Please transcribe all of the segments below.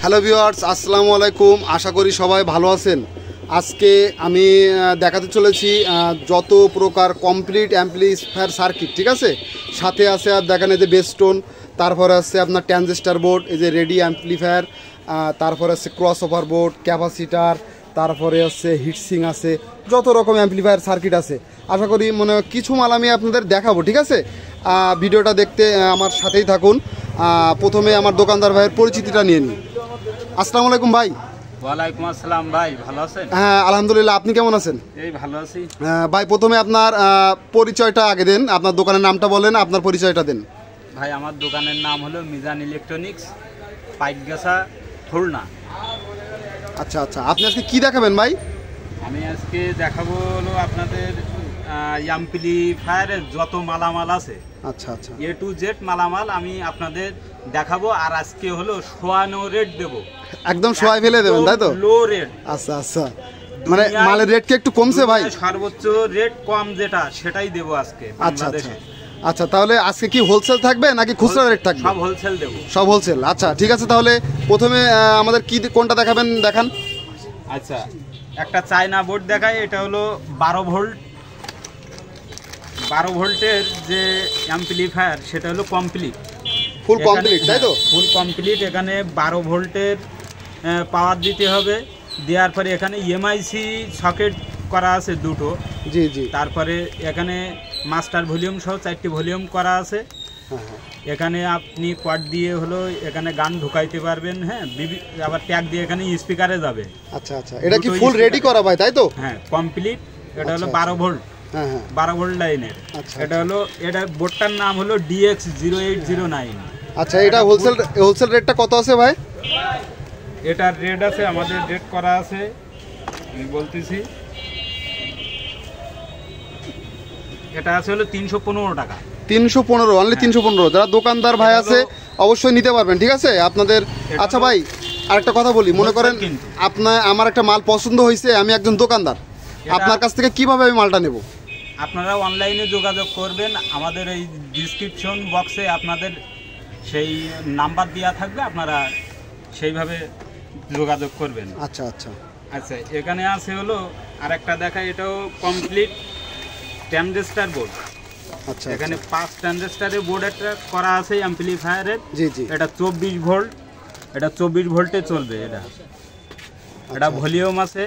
Hello viewers, আসসালামু আলাইকুম। আশা করি সবাই ভালো আছেন। আজকে আমি দেখাতে চলেছি যত প্রকার কমপ্লিট অ্যাম্পলিফায়ার সার্কিট, ঠিক আছে। সাথে আছে আর দেখেন এই যে বেস্টোন, তারপরে আছে আপনার ট্রানজিস্টার বোর্ড, এই যে রেডি অ্যাম্পলিফায়ার, তারপরে আছে ক্রস ওভার বোর্ড, ক্যাপাসিটার, তারপরে আছে হিটসিং আছে, যত রকম অ্যাম্পলিফায়ার সার্কিট আছে। আশা করি কিছু মাল আমি আপনাদের দেখাবো, ঠিক আছে। ভিডিওটা দেখতে আমার সাথেই থাকুন। প্রথমে আমার দোকানদার ভাইয়ের পরিচিতিটা নিয়ে নিই। আসসালামু আলাইকুম ভাই। ওয়ালাইকুম আসসালাম ভাই, ভালো আছেন? হ্যাঁ আলহামদুলিল্লাহ, আপনি কেমন আছেন? এই ভালো আছি ভাই, প্রথমে আপনার পরিচয়টা আগে দেন, আপনার দোকানের নামটা বলেন, আপনার পরিচয়টা দেন। ভাই, আমার দোকানের নাম হলো মিজান ইলেকট্রনিক্স, পাইকগাছা, খুলনা। আচ্ছা আচ্ছা, আপনি আজকে কি দেখাবেন ভাই? আমি আজকে দেখাবো হলো আপনাদের অ্যাম্পলিফায়ারের যত মালামাল আছে, আচ্ছা আচ্ছা, A to Z মালামাল আমি আপনাদের দেখাবো। আর আজকে হলো শোয়ানো রেট দেবো, একদম শোয়াই ফেলে দেবেন, তাই তো? Low rate. আচ্ছা আচ্ছা, মানে মালের রেট কি একটু কমছে ভাই? সর্বোচ্চ রেট কম যেটা সেটাই দেবো আজকে আচ্ছা আচ্ছা বাংলাদেশে। আচ্ছা, তাহলে আজকে কি হোলসেল থাকবে নাকি খুচরা রেট থাকবে? সব হোলসেল দেবো। সব হোলসেল, আচ্ছা ঠিক আছে। তাহলে প্রথমে আমাদের কি কোনটা দেখাবেন দেখান। আচ্ছা, একটা চায়না বোর্ড দেখায়, এটা হলো 12 ভোল্টের যে অ্যাম্পলিফায়ার, সেটা হলো কমপ্লিট, ফুল কমপ্লিট, তাই তো? Full complete. এখানে 12 ভোল্টের পাওয়ার দিতে হবে। দেওয়ার পরে এখানে এমআইসি সকেট করা আছে দুটো। জি জি। তারপরে এখানে মাস্টার ভলিউম সহ 4টি ভলিউম করা আছে। এখানে আপনি কোয়াড দিয়ে হলো এখানে গান ঢুকাইতে পারবেন। হ্যাঁ, আবার ট্যাগ দিয়ে এখানে স্পিকারে যাবে। আচ্ছা আচ্ছা, এটা কি ফুল রেডি করা ভাই, তাই তো? হ্যাঁ, কমপ্লিট। এটা হলো 12 ভোল্ট, হ্যাঁ হ্যাঁ, 12 ভোল্ট লাইনের। এটা হলো, এটা বোর্ডটার নাম হলো DX0809। আচ্ছা, এটা হোলসেল রেটটা কত আছে ভাই? এটার রেট আছে, আমাদের রেট করা আছে, আমি বলতেছি, এটা আছে হলো 315 টাকা। 315, অনলি 315। যারা দোকানদার ভাই আছে অবশ্যই নিতে পারবেন, ঠিক আছে আপনাদের। আচ্ছা ভাই, আরেকটা কথা বলি, মনে করেন আমার একটা মাল পছন্দ হয়েছে, আমি একজন দোকানদার, আপনার কাছ থেকে কিভাবে আমি মালটা নেব? আপনারা অনলাইনে যোগাযোগ করবেন, আমাদের এই ডিসক্রিপশন বক্সে আপনাদের সেই নাম্বার দেওয়া থাকবে, আপনারা সেইভাবে যোগাযোগ করবেন। আচ্ছা আচ্ছা আচ্ছা, এখানে আছে হলো আরেকটা দেখায়, এটাও কমপ্লিট ট্রানজিস্টার বোর্ড। আচ্ছা, এখানে 5 ট্রানজিস্টারের বোর্ড একটা করা আছে অ্যাম্পলিফায়ারের। জি জি। এটা 24 ভোল্ট, এটা 24 ভোল্টে চলবে। এটা ভলিউম আছে,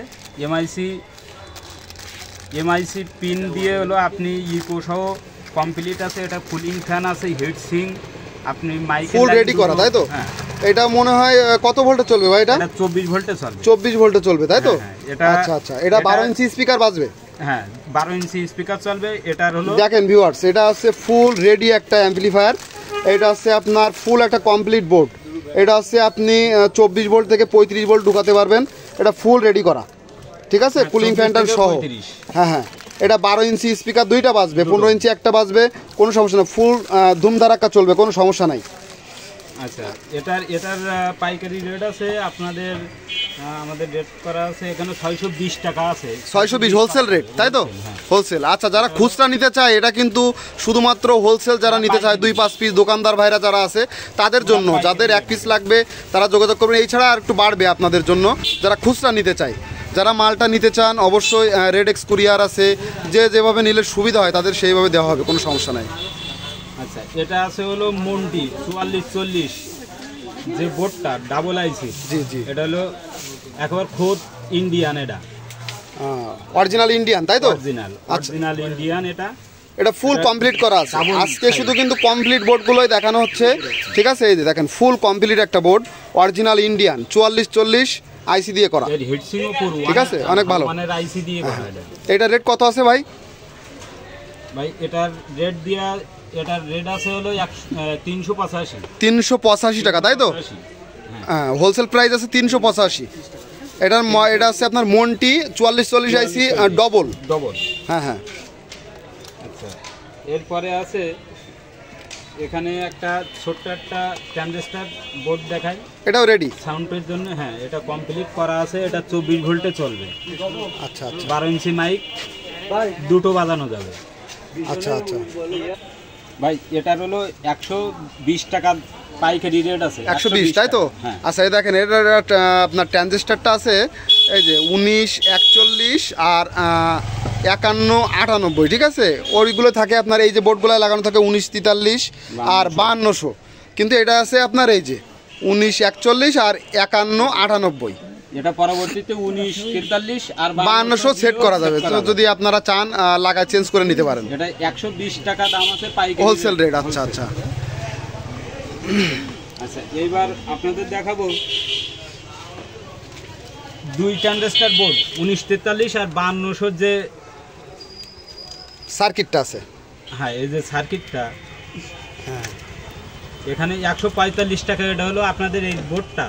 এমআইসি পিন দিয়ে হলো আপনি ইকো সহ কমপ্লিট আছে। এটা কুলিং ফ্যান আছে, হিটসিং, আপনি মাইক ফুল রেডি করা, তাই তো? হ্যাঁ। এটা মনে হয় কত ভোল্টে চলবে ভাই? এটা 24 ভোল্টে চলবে। 24 ভোল্টে চলবে, তাই তো? এটা আচ্ছা আচ্ছা, এটা 12 ইঞ্চি স্পিকার বাজবে? হ্যাঁ, 12 ইঞ্চি স্পিকার চলবে। এটার হলো দেখেন ভিউয়ার্স, এটা হচ্ছে ফুল রেডি একটা অ্যাম্পলিফায়ার। এটা হচ্ছে আপনার ফুল একটা কমপ্লিট বোর্ড। এটা হচ্ছে আপনি 24 ভোল্ট থেকে 35 ভোল্ট ঢুকাতে পারবেন। এটা ফুল রেডি করা, ঠিক আছে, কুলিং ফ্যানটার সহ। হ্যাঁ হ্যাঁ, এটা 12 ইঞ্চি স্পিকার দুইটা বাজবে, 15 ইঞ্চি একটা বাজবে, কোনো সমস্যা নেই, ফুল ধুমধারাক্কা চলবে, কোনো সমস্যা নাই। আচ্ছা, এটার পাইকারি রেট আছে আপনাদের, আমাদের রেট করা আছে এখানে 620 টাকা আছে। 620 হোলসেল রেট, তাই তো? হোলসেল। আচ্ছা, যারা খুচরা নিতে চায়, এটা কিন্তু শুধুমাত্র হোলসেল যারা নিতে চায়, 2-5 পিস দোকানদার ভাইরা যারা আছে তাদের জন্য, যাদের 1 পিস লাগবে তারা যোগাযোগ করবেন। এছাড়া আর একটু বাড়বে আপনাদের জন্য যারা খুচরা নিতে চায়। যারা মালটা নিতে চান অবশ্যই রেড এক্স কুরিয়ার আছে, যেভাবে নিলে সুবিধা হয় তাদের সেইভাবে দেওয়া হবে, কোনো সমস্যা নাই। আচ্ছা, এটা আছে হলো মন্টি 4440 যে বোর্ডটা ডাবল আইসি। জি জি। এটা হলো একবার খোদ ইন্ডিয়ান, এটা অরিজিনাল ইন্ডিয়ান, তাই তো? Original Indian. এটা ফুল কমপ্লিট করা আছে। আজকে শুধু কিন্তু কমপ্লিট বোর্ডগুলোই দেখানো হচ্ছে, ঠিক আছে। এই যে দেখেন, ফুল কমপ্লিট একটা বোর্ড, অরিজিনাল ইন্ডিয়ান 4440 আইসি দিয়ে করা, ঠিক আছে, অনেক ভালো। আইসি দিয়ে করা। এটা রেট কত আছে ভাই? ভাই, এটার রেট আছে হলো 385 টাকা, তাই তো? হ্যাঁ, হোলসেল প্রাইস আছে 385। এটা আছে আপনার মন্টি 4440 আইসি ডবল। হ্যাঁ হ্যাঁ। আচ্ছা, এরপরে আছে এখানে একটা ছোট্ট একটা ট্রানজিস্টার বোর্ড দেখাই, এটাও রেডি সাউন্ডের জন্য। হ্যাঁ, এটা কমপ্লিট করা আছে। এটা 24 ভোল্টে চলবে। আচ্ছা আচ্ছা, 12 ইঞ্চি মাইক, দুটো বাজানো যাবে। আচ্ছা আচ্ছা ভাই, এটার হলো 120 টাকা পাইকারি রেট আছে 120, তাই তো? আচ্ছা, এই দেখেন এটা আপনার ট্রানজিস্টারটা আছে এই যে 19, 41 আর 51, 98, ঠিক আছে? ওইগুলো থাকে আপনার, এই যে বোর্ডগুলো লাগানো থাকে 19, 43 আর 5200, কিন্তু এটা আছে আপনার এই যে 19, 41 আর 51, 98। এটা পরবর্তীতে 19, 43 আর 5200 সেট করা যাবে, তো যদি আপনারা চান লাগা চেঞ্জ করে নিতে পারেন। এটা 120 টাকা দাম আছে পাইকারি হোলসেল রেট। আচ্ছা আচ্ছা আচ্ছা, এইবার আপনাদের দেখাবো 2 ট্রানজিস্টার বোর্ড 19, 43 আর 5200 যে সার্কিটটা আছে। হ্যাঁ, এই যে সার্কিটটা, হ্যাঁ, এখানে 145 টাকা। এটা হলো আপনাদের এই বোর্ডটা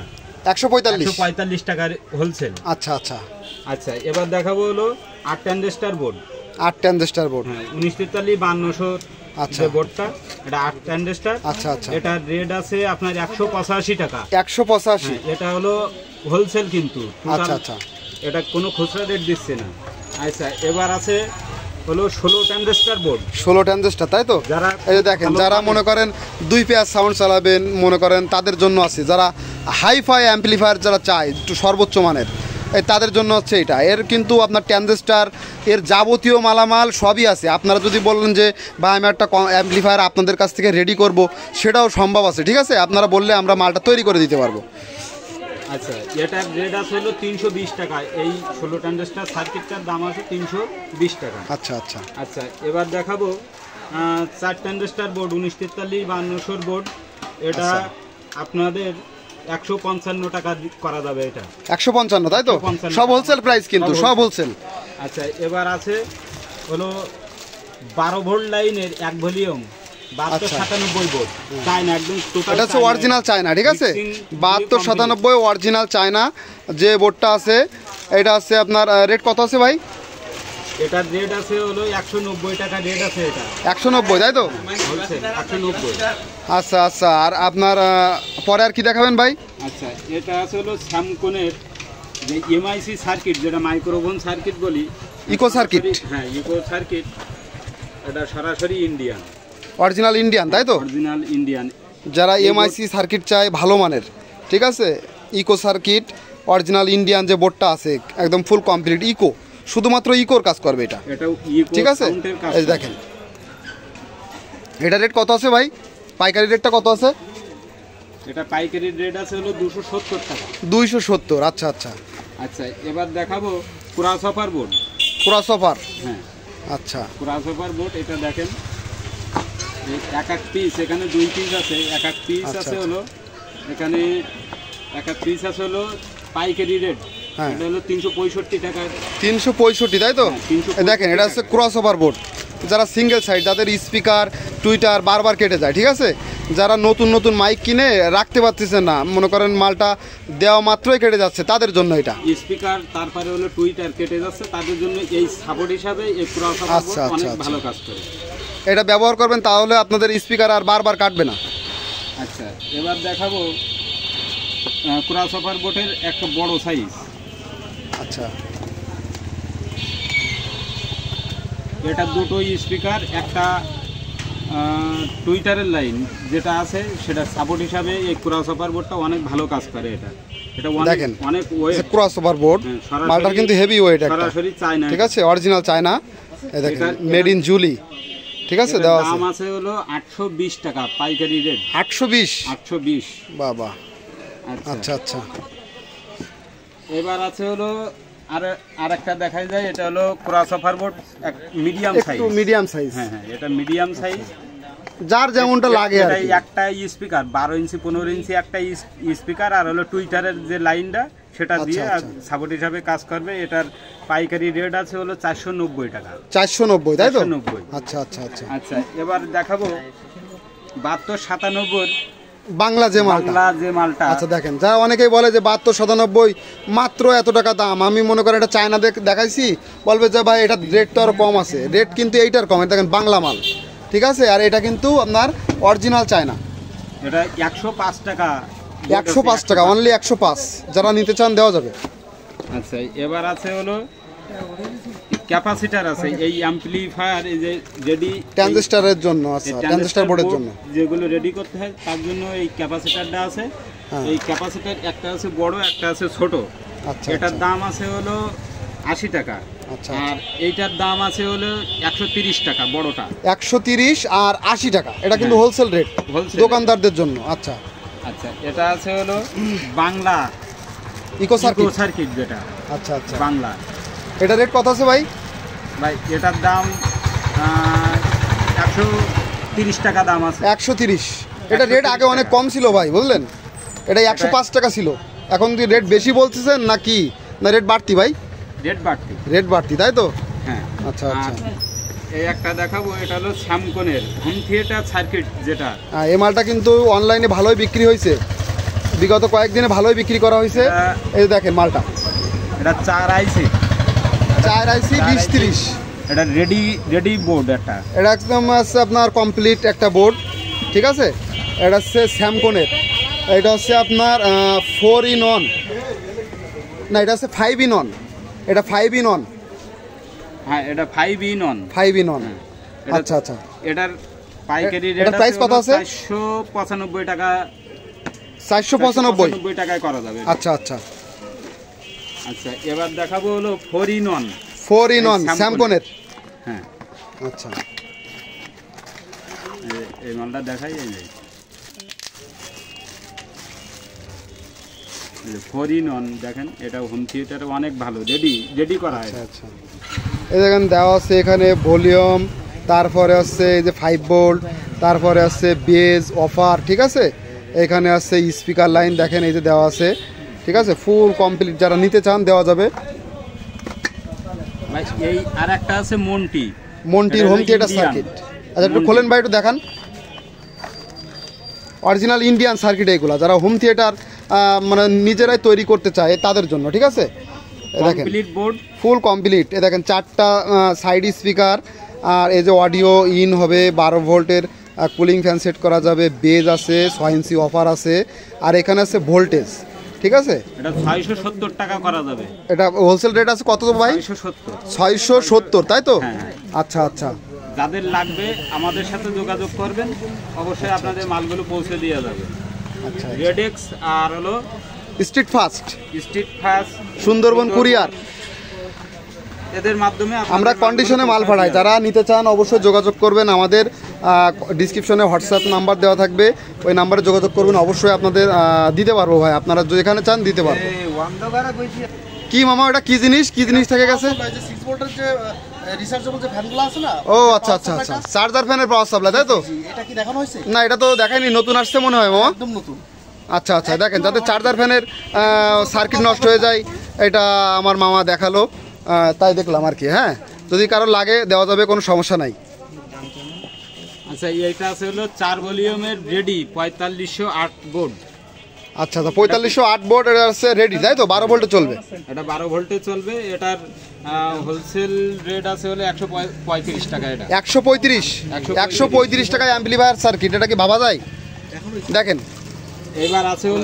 145 টাকার হোলসেল। আচ্ছা আচ্ছা আচ্ছা, এবার দেখাবো হলো 8 ট্রানজিস্টার বোর্ড। 8 ট্রানজিস্টার বোর্ড, হ্যাঁ, 19, 43, 5200 আচ্ছা যে বোর্ডটা, এটা 8 ট্রানজিস্টার। আচ্ছা আচ্ছা, এটা রেট আছে আপনার 185 টাকা। 185, এটা হলো হোলসেল কিন্তু। আচ্ছা আচ্ছা, এটা কোনো খুচরা রেট দিচ্ছে না। আচ্ছা, এবার আছে হলো 16 ট্রানজিস্টার বোর্ড। 16 ট্রানজিস্টার, তাই তো? যারা এই যে দেখেন, যারা মনে করেন 2 পেয়ার সাউন্ড চালাবেন মনে করেন, তাদের জন্য আছে। যারা হাইফাই অ্যাম্পলিফায়ার যারা চায় একটু সর্বোচ্চ মানের, এই তাদের জন্য হচ্ছে এটা। এর কিন্তু আপনার ট্রানজিস্টার, এর যাবতীয় মালামাল সবই আছে। আপনারা যদি বলেন যে ভাই আমি একটা অ্যাম্পলিফায়ার আপনাদের কাছ থেকে রেডি করব, সেটাও সম্ভব আছে, ঠিক আছে? আপনারা বললে আমরা মালটা তৈরি করে দিতে পারবো। আচ্ছা, এটার রেট আছে হলো 320 টাকা। এই 16 ট্রানজিস্টার সার্কিটটার দাম আছে 320 টাকা। আচ্ছা আচ্ছা আচ্ছা, এবার দেখাবো 4 ট্রানজিস্টার বোর্ড 19, 43, 5200 বোর্ড। এটা আপনাদের 155 টাকা করা যাবে। এটা 155, তাই তো? সব হোলসেল প্রাইস কিন্তু, সব হোলসেল। আচ্ছা, এবার আছে হলো 12 ভোল্ট লাইনের 1 ভলিউম 7297 বোর্ড, চায়না, একদম টোটাল। এটা হচ্ছে অরিজিনাল চায়না, ঠিক আছে? 7297 অরিজিনাল চায়না যে বোর্ডটা আছে, এটা আছে আপনার রেট কত আছে ভাই? এটার রেট আছে হলো 190 টাকা রেট আছে। এটা 190, তাই তো? হোলসেল 190। আচ্ছা আচ্ছা, আর আপনার পরে আর কি দেখাবেন ভাই? আচ্ছা, এটা আছে হলো স্যামকনের যে এমআইসি সার্কিট, যেটা মাইক্রোফোন সার্কিট বলি, ইকো সার্কিট। হ্যাঁ, ইকো সার্কিট। এটা সরাসরি ইন্ডিয়ান, অরিজিনাল ইন্ডিয়ান, তাই তো? Original Indian. যারা এমআইসি সার্কিট চায় ভালো মানের, ঠিক আছে, ইকো সার্কিট অরিজিনাল ইন্ডিয়ান যে বোর্ডটা আছে একদম ফুল কমপ্লিট ইকো, শুধুমাত্র ইকোর কাজ করবে এটা, ঠিক আছে? এই দেখেন, এটা রেট কত আছে ভাই? পাইকারি রেটটা কত আছে? এটা পাইকারি রেট আছে হলো 270 টাকা। 270, আচ্ছা আচ্ছা আচ্ছা, এবার দেখাবো ক্রসওভার বোর্ড। ক্রসওভার, হ্যাঁ আচ্ছা, ক্রসওভার বোর্ড। এটা দেখেন, এক এক পিস, এখানে 2 পিস আছে। এক এক পিস আছে হলো, এখানে এক এক পিস আছে হলো পাইকারি রেট। এটা হলো 365 টাকা। 365, তাই তো? দেখেন, এটা হচ্ছে ক্রসওভার বোর্ড। যারা সিঙ্গেল সাইড, যাদের স্পিকার টুইটার বারবার কেটে যায়, ঠিক আছে? যারা নতুন নতুন মাইক কিনে রাখতে পারতেছেন না, মনে করেন মালটা দেওয়া মাত্রই কেটে যাচ্ছে, তাদের জন্য এটা। স্পিকার তারপরে হলো টুইটার কেটে যাচ্ছে, তাদের জন্য এই সাপোর্ট হিসাবে এই ক্রসওভার বোর্ড অনেক ভালো কাজ করে। এটা ব্যবহার করবেন, তাহলে আপনাদের স্পিকার আর বারবার কাটবে না। আচ্ছা, এবার দেখাবো ক্রসওভার বোর্ডের একটা বড় সাইজ। আচ্ছা, এটা দুটো স্পিকার, একটা টুইটারের লাইন যেটা আছে, সেটা সাপোর্ট হিসাবে এই ক্রসওভার বোর্ডটা অনেক ভালো কাজ করে। এটা দেখেন, অনেক ওয়েট ক্রসওভার বোর্ড, মালটার কিন্তু হেভি ওয়েট, একটা সরাসরি চায়না, ঠিক আছে? Original China. এই দেখেন, মেড ইন জুলি, ঠিক আছে? দেওয়া আছে। দাম আছে হলো 820 টাকা পাইকারি রেট। 820, বাবা। আচ্ছা আচ্ছা, এবার আছে হলো আর একটা দেখাই যায়। এটা হলো ক্রসওভার বোর্ড, মিডিয়াম সাইজ, একটু মিডিয়াম সাইজ। হ্যাঁ হ্যাঁ, এটা মিডিয়াম সাইজ, যার যেমনটা লাগে আর কি। একটা স্পিকার 12 ইঞ্চি 15 ইঞ্চি একটা স্পিকার, আর হলো টুইটারের যে লাইনটা সেটা দিয়ে সাপোর্ট হিসাবে কাজ করবে। এটার পাইকারি রেট আছে হলো 490 টাকা। 490, তাই তো? 490। আচ্ছা আচ্ছা আচ্ছা আচ্ছা, এবার দেখাবো 7297 বাংলা যে মালটা। আচ্ছা, দেখেন, যারা অনেকেই বলে যে 7297 মাত্র এত টাকা দাম, আমি মনে করি এটা চায়না দেখাইছি, বলবে যে ভাই এটা রেট তো আরো কম আছে। রেট কিন্তু এইটার কম। দেখেন, বাংলা মাল, ঠিক আছে? আর এটা কিন্তু আপনার অরিজিনাল চায়না। এটা 105 টাকা। 105 টাকা, অনলি 105। যারা নিতে চান দেওয়া যাবে। আচ্ছা, এবার আছে হলো ক্যাপাসিটার আছে এই অ্যাম্পলিফায়ার, এই যে রেডি ট্রানজিস্টরের জন্য, আচ্ছা ট্রানজিস্টর বোর্ডের জন্য যেগুলো রেডি করতে হয় তার জন্য এই ক্যাপাসিটারটা আছে। এই ক্যাপাসিটার একটা আছে বড়, একটা আছে ছোট। আচ্ছা, এটার দাম আছে হলো 80 টাকা। আচ্ছা, আর এইটার দাম আছে হলো 130 টাকা বড়টা। 130 আর 80 টাকা, এটা কিন্তু হোলসেল রেট দোকানদারদের জন্য। আচ্ছা আচ্ছা, এটা আছে হলো বাংলা ইকো সার্কিট যেটা। আচ্ছা আচ্ছা, বাংলা। এটা রেট কত আছে ভাই? ভাই এটার দাম 130 টাকা দাম আছে। 130। এটা রেট আগে অনেক কম ছিল ভাই, বুঝলেন? এটা 105 টাকা ছিল, এখন কি রেট বেশি বলতেছেন নাকি না রেট বাড়তি ভাই? রেট বাড়তি, তাই তো? হ্যাঁ। আচ্ছা আচ্ছা, এই একটা দেখাবো, এটা হলো স্যামকনের হোম থিয়েটার সার্কিট যেটা। এই মালটা কিন্তু অনলাইনে ভালোই বিক্রি হয়েছে, বিগত কয়েকদিনে ভালোই বিক্রি করা হয়েছে। এই দেখেন মালটা, এটা 4 আইসি 2030। এটা রেডি বোর্ড। এটা একদম আছে আপনার কমপ্লিট একটা বোর্ড, ঠিক আছে? এটা হচ্ছে স্যামকনের, এটা হচ্ছে আপনার 4 in 1 না, এটা হচ্ছে 5 in 1। এটা 5 in 1। হ্যাঁ, এটা 5 in 1। আচ্ছা আচ্ছা, এটার পাইকারি রেট প্রাইস কত আছে? 495 টাকা। 495 টাকায় করা যাবে। আচ্ছা আচ্ছা আচ্ছা, এবার দেখাবো হলো 4 in 1। 4 in 1 স্যামকনের। হ্যাঁ, আচ্ছা, এই মালটা দেখাই। এই যে 4 in 1 দেখেন, এটা হোম থিয়েটারে অনেক ভালো রেডি করা হয়। আচ্ছা, এই দেখেন দেওয়া আছে এখানে ভলিউম, তারপরে আছে এই যে 5 ভোল্ট, তারপরে আছে বেজ অফার, ঠিক আছে? এখানে আছে স্পিকার লাইন, দেখেন এই যে দেওয়া আছে, ঠিক আছে? ফুল কমপ্লিট, যারা নিতে চান দেওয়া যাবে। এই আর একটা আছে মন্টির হোম থিয়েটার সার্কিট। আচ্ছা, একটু খোলেন ভাই, একটু দেখান। অরিজিনাল ইন্ডিয়ান সার্কিট এইগুলো, যারা হোম থিয়েটার মানে নিজেরাই তৈরি করতে চায় তাদের জন্য, ঠিক আছে? দেখেন ফুল কমপ্লিট। এ দেখেন 4টা সাইড স্পিকার, আর এই যে অডিও ইন হবে, 12 ভোল্টের কুলিং ফ্যান সেট করা যাবে, বেজ আছে, 6 ইঞ্চি অফার আছে, আর এখানে আছে ভোল্টেজ, ঠিক আছে? এটা 670 টাকা করা যাবে। এটা হোলসেল রেট আছে কত ভাই? 670, তাই তো? আচ্ছা আচ্ছা, যাদের লাগবে আমাদের সাথে যোগাযোগ করবেন, অবশ্যই আপনাদের মালগুলো পৌঁছে দেওয়া যাবে। আচ্ছা, রেডেক্স আর হলো স্ট্রিট ফাস্ট সুন্দরবন কুরিয়ার, এদের মাধ্যমে আমরা কন্ডিশনে মাল পাঠাই। যারা নিতে চান অবশ্যই যোগাযোগ করবেন, আমাদের ডিসক্রিপশনে হোয়াটসঅ্যাপ নাম্বার দেওয়া থাকবে, ওই নাম্বারে যোগাযোগ করবেন, অবশ্যই আপনাদের দিতে পারবো ভাই, আপনারা যেখানে চান দিতে পারবো। কি মামা, এটা কি জিনিস থেকে গেছে? ও আচ্ছা আচ্ছা আচ্ছা, চার্জার ফ্যানের পাওয়ার সাপ্লাই, তাই তো? না, এটা তো দেখায়নি, নতুন আসছে মনে হয় মামা। আচ্ছা আচ্ছা, দেখেন যাতে চার্জার ফ্যানের সার্কিট নষ্ট হয়ে যায়, এটা আমার মামা দেখালো, তাই দেখলাম আর কি। হ্যাঁ, যদি কারো লাগে দেওয়া যাবে, কোনো সমস্যা নাই। আচ্ছা, এটা আছে হলো 4 ভলিউমের রেডি 4508 বোর্ড। আচ্ছা আচ্ছা, 4508 বোর্ড, এটা আছে রেডি, তাই তো? 12 ভোল্টে চলবে। এটা 12 ভোল্টে চলবে। এটার হোলসেল রেট আছে হলো 135 টাকা। এটা 135 টাকায় অ্যাম্পলিফায়ার সার্কিট, এটা কি ভাবা যায়? দেখেন, এবার আছে হলো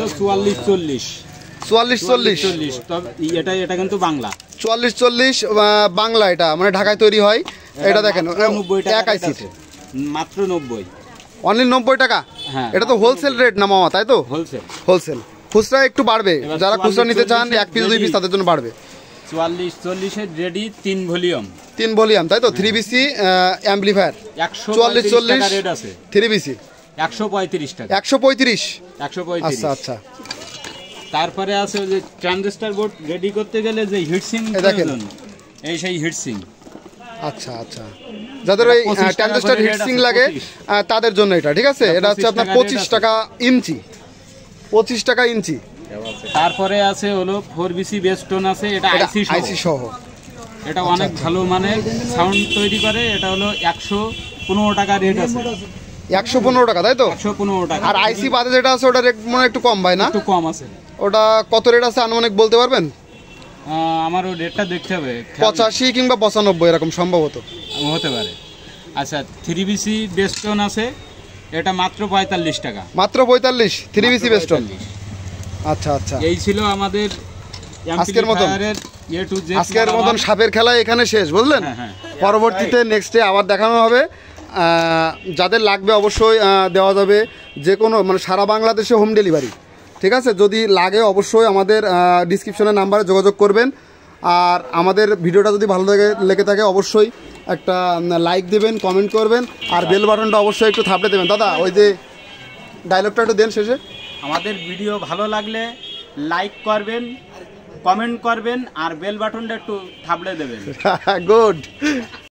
4440। তবে এটা কিন্তু বাংলা 4440 বাংলা, এটা মানে ঢাকায় তৈরি হয়। এটা দেখেন 90 টাকা, এক আইসি মাত্র 90, অনলি 90 টাকা। হ্যাঁ, এটা তো হোলসেল রেট না মামা, তাই তো? হোলসেল। খুচরা একটু বাড়বে, যারা খুচরা নিতে চান 1 পিস 2 পিস তাদের জন্য বাড়বে। 4440 রেডি 3 ভলিউম, তাই তো? 3BC অ্যাম্পলিফায়ার 4440 রেট আছে। 3BC 135 টাকা। 135। 135। আচ্ছা আচ্ছা, তারপরে আছে যে ট্রানজিস্টর বোর্ড রেডি করতে গেলে যে হিটসিং প্রয়োজন, এই সেই হিটসিং। আচ্ছা আচ্ছা, যাদের ওই ট্রানজিস্টর হিটসিং লাগে তাদের জন্য এটা, ঠিক আছে? এটা হচ্ছে আপনার 25 টাকা ইঞ্চি। 25 টাকা ইঞ্চি। তারপরে আছে হলো 4BC বেস্টন আছে, এটা আইসি সহ। এটা অনেক ভালো মানে সাউন্ড তৈরি করে। এটা হলো 115 টাকা রেট আছে। 115 টাকা, তাই তো? 115 টাকা। আর আইসি বাদে যেটা আছে ওটা রেট মানে একটু কম ভাই, না? একটু কম আছে। ওটা কত রেট আছে আনুমানিক বলতে পারবেন? আমারও রেটটা দেখতে হবে। 85 কিংবা 95 এরকম সম্ভবত হতে পারে। আচ্ছা, 3BC বেস্টন আছে, এটা মাত্র 45 টাকা। মাত্র 45 3BC বেস্টন। আচ্ছা আচ্ছা, এই ছিল আমাদের আজকের মতো A to Z আজকের মতন সাপের খেলা এখানে শেষ, বুঝলেন? পরবর্তীতে নেক্সটে আবার দেখানো হবে। যাদের লাগবে অবশ্যই দেওয়া যাবে, যে কোনো মানে সারা বাংলাদেশে হোম ডেলিভারি, ঠিক আছে? যদি লাগে অবশ্যই আমাদের ডিসক্রিপশনের নাম্বারে যোগাযোগ করবেন। আর আমাদের ভিডিওটা যদি ভালো লেগে থাকে অবশ্যই একটা লাইক দেবেন, কমেন্ট করবেন, আর বেল বাটনটা অবশ্যই একটু থাপড়ে দেবেন। দাদা ওই যে ডায়লগটা একটু দেন শেষে। আমাদের ভিডিও ভালো লাগলে লাইক করবেন, কমেন্ট করবেন, আর বেল বাটনটা একটু থাপড়ে দেবেন। গুড।